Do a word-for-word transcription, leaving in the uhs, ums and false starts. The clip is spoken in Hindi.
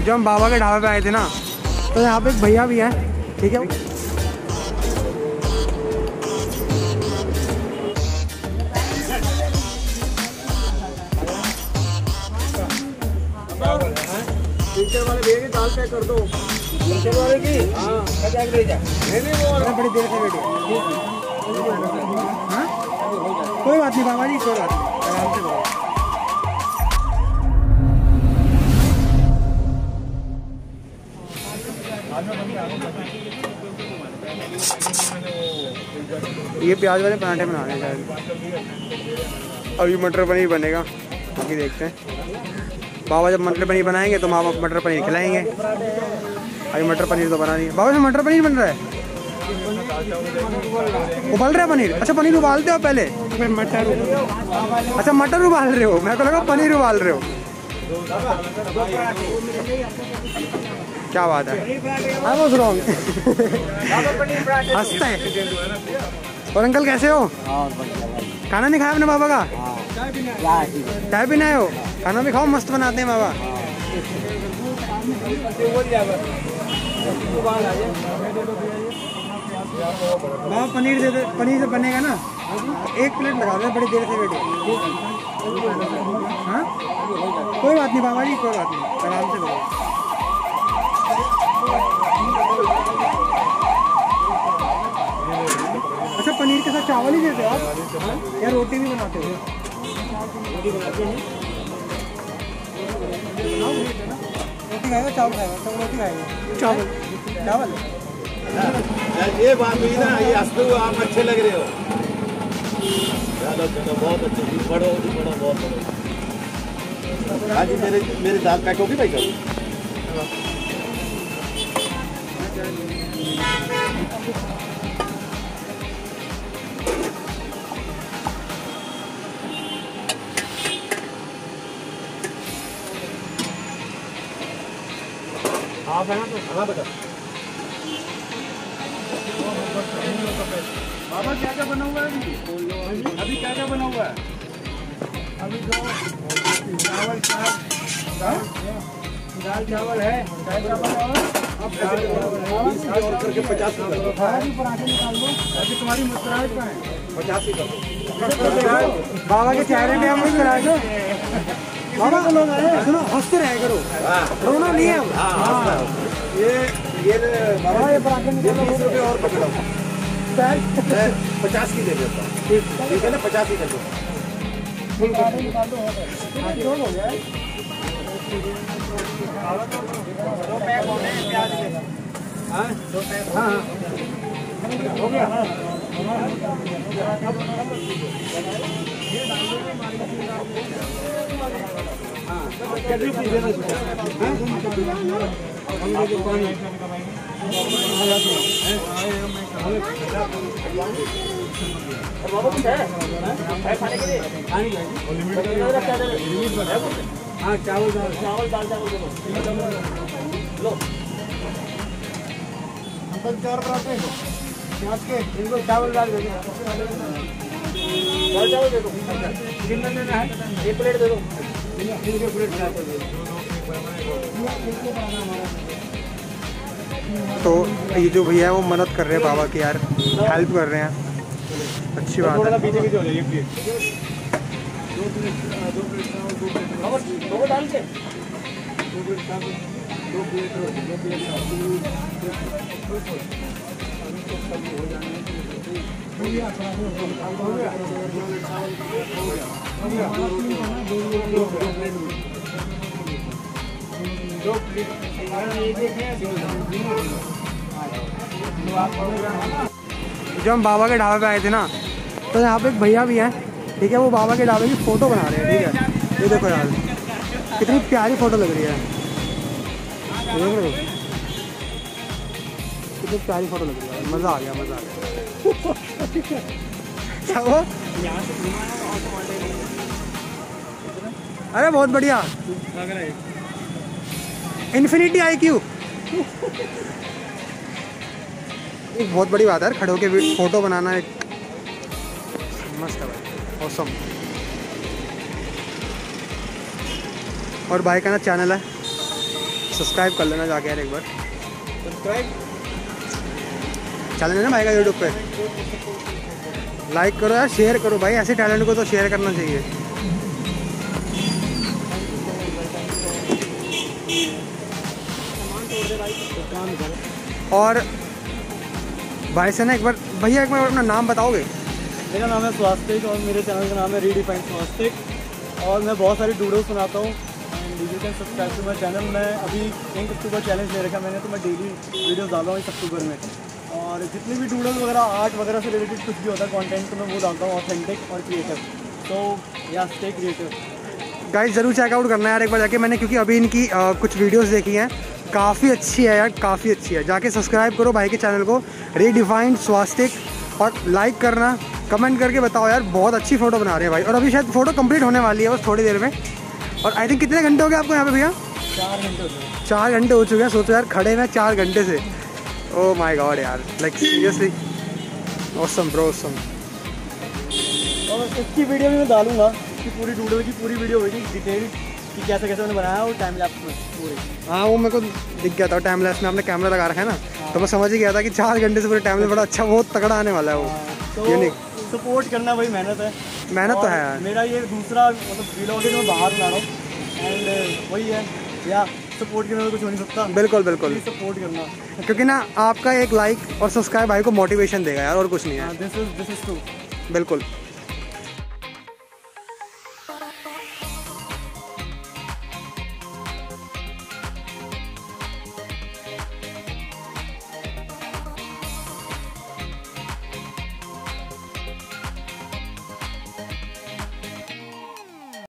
जो हम बाबा के ढाबे पे आए थे ना, तो यहाँ पे एक भैया भी है, ठीक है। वाले भैया की दाल पैक कर दो। वाले की हाँ ले जा। नहीं नहीं वो बड़ी देर से बैठी। हाँ कोई बात नहीं बाबा जी, कोई बात नहीं, आराम से करो। ये प्याज वाले पराठे बना रहे हैं शायद। अभी मटर पनीर बनेगा, अभी देखते हैं। बाबा जब मटर पनीर बनाएंगे तो मामा मटर पनीर खिलाएंगे। अभी मटर पनीर तो बना नहीं है। बाबा से मटर पनीर बन रहा है, उबाल रहा है पनीर। अच्छा पनीर उबालते हो पहले? मटर। अच्छा मटर उबाल रहे हो, मेरे को लगा पनीर उबाल रहे हो। क्या बात है, आई वाज रॉन्ग। हंसता है। और अंकल कैसे हो? खाना नहीं खाया आपने बाबा का? चाय पीना है हो? खाना भी खाओ, मस्त बनाते हैं बाबा। बाबा पनीर दे दे, पनीर से बनेगा ना एक प्लेट लगा दे, बड़ी देर से बैठे। हाँ कोई बात नहीं बाबा जी, कोई बात नहीं, आराम से करो। अच्छा पनीर के साथ चावल ही देते हो आप या रोटी भी बनाते हो? रोटी बनाते हैं। रोटी खाएगा चावल खाएगा? सब रोटी खाएगा। चावल चावल ये बात हुई ना, ये हंसते हुए आप अच्छे लग रहे हो। चलो चलो बहुत अच्छे, बड़ो बड़ो बहुत बड़ो। हाँ जी मेरे मेरी दाल पैक होगी भाई साहब। आप है ना तो हाँ बेटा। बाबा क्या क्या बना हुआ है अभी? अभी क्या क्या बना हुआ है? अभी जो चावल चावल दाल चावल है, दाल चावल अब दाल चावल करके पचास पराठे निकाल दो। अभी तुम्हारी मुस्कुराहट कहाँ है? पचासी कर। बाबा के चेहरे पे हम मुस्कुराहट। बाबा को लोग आए सुनो, हंसते रहे करो, रोना नहीं है। हाँ ये ये बाबा ये पराठे निकालो, बीस रुपये और पकड़ो। पचास की दे देता हूँ, ठीक है ना? पचास ही कर दो। हो गया दो पैक हो गए प्याज के। हाँ दो पैक हाँ हो गया। हाँ चावल दाल चावल दाल चावल लो। अंकल चार पराठे प्याज के, इनको चावल दाल दे दो। दाल चावल दे दो। कितना लेना है? एक प्लेट दे दो। एक प्लेट दे दो। तो ये जो भैया है वो मदद कर रहे हैं बाबा की यार, हेल्प कर रहे हैं, अच्छी बात है। पीछे पीछे हो जाइए प्लीज। दो प्लेट दो प्लेट चावल दो प्लेट दो डाल के दो प्लेट चावल दो प्लेट दो प्लेट हो जाने हो गया हो गया दो प्लेट दो प्लेट जब हम बाबा के ढाबे पे आए थे ना, तो यहाँ पे एक भैया भी है, ठीक है। वो बाबा के ढाबे की फ़ोटो बना रहे हैं, ठीक है। ये देखो यार कितनी प्यारी फ़ोटो लग रही है, देख रहे हो कितनी प्यारी फ़ोटो लग रही है। मज़ा आ गया, मज़ा आ गया। क्या वो? अरे बहुत बढ़िया, इन्फिनिटी आई क्यू। एक बहुत बड़ी बात है यार, खड़े होके फ़ोटो बनाना एक मस्त है भाई, ऑसम। और भाई का ना चैनल है सब्सक्राइब कर लेना जाके यार एक बार। सब्सक्राइब चैनल है ना भाई का यूट्यूब पे, लाइक करो यार, शेयर करो भाई, ऐसे टैलेंट को तो शेयर करना चाहिए। और भाई से ना एक बार, भैया एक बार अपना नाम बताओगे? मेरा नाम है स्वास्तिक और मेरे चैनल का नाम है रीडिफाइंड स्वास्तिक, और मैं बहुत सारी वीडियोस बनाता हूँ and you can subscribe to my channel. मैं अभी एक अक्टूबर चैलेंज ले रखा मैंने, तो मैं डेली वीडियोस डाल रहा हूँ इस अक्टूबर में, और जितनी भी डूडल्स वगैरह आर्ट वगैरह से रिलेटेड कुछ भी होता है कंटेंट, तो मैं वो डालता हूँ, ऑथेंटिक और क्रिएटिव। तो या स्टे क्रिएटिव गाइस, ज़रूर चेकआउट करना है यार एक बार जाके। मैंने क्योंकि अभी इनकी आ, कुछ वीडियोस देखी हैं, काफ़ी अच्छी है यार, काफ़ी अच्छी है। जाके सब्सक्राइब करो भाई के चैनल को, रीडिफाइंड स्वास्तिक, और लाइक करना, कमेंट करके बताओ यार, बहुत अच्छी फ़ोटो बना रहे हैं भाई। और अभी शायद फ़ोटो कंप्लीट होने वाली है बस थोड़ी देर में। और आई थिंक कितने घंटे हो गए आपको यहाँ पे भैया? चार घंटे हो गए। चार घंटे हो चुके हैं। सोचो यार, खड़े में चार घंटे से। ओह माय गॉड यार, like seriously awesome bro, awesome. और इसकी वीडियो भी मैं डालूंगा कि पूरी डूडल की पूरी वीडियो होगी डिटेल कि कैसे कैसे मैंने बनाया और टाइम लैप्स में पूरी। हाँ, वो मेरे को दिख गया था टाइम लैप्स में, आपने कैमरा लगा रखा है ना, तो मैं समझ ही गया था कि चार घंटे से पूरे टाइम में बड़ा अच्छा, बहुत तगड़ा आने वाला है वो। तो यूनिक सपोर्ट करना भाई मेहनत है, मेहनत तो और है यार। मेरा ये दूसरा मतलब व्लॉग है जो मैं बाहर बना रहा हूँ, एंड वही है या सपोर्ट करने में कुछ हो नहीं सकता। बिल्कुल बिल्कुल, सपोर्ट करना, क्योंकि ना आपका एक लाइक और सब्सक्राइब भाई को मोटिवेशन देगा यार, और कुछ नहीं है। This is this is true. बिल्कुल।